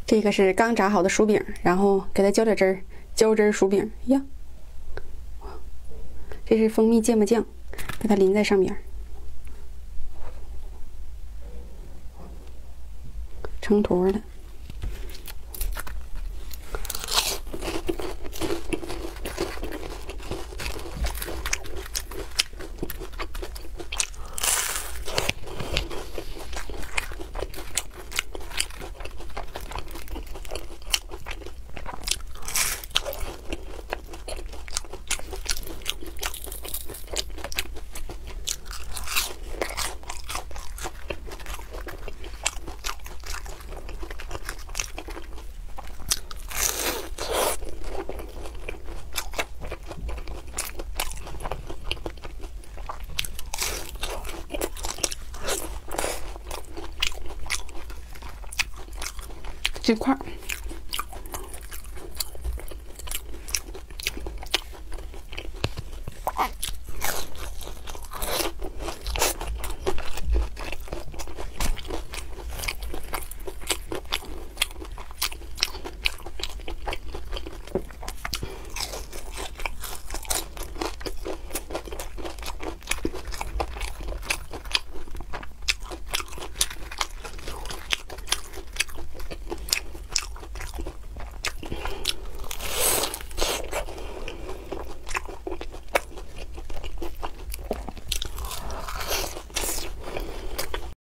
这个是刚炸好的薯饼，然后给它浇点汁儿，浇汁薯饼呀。这是蜂蜜芥末酱，给它淋在上面，成坨的。这块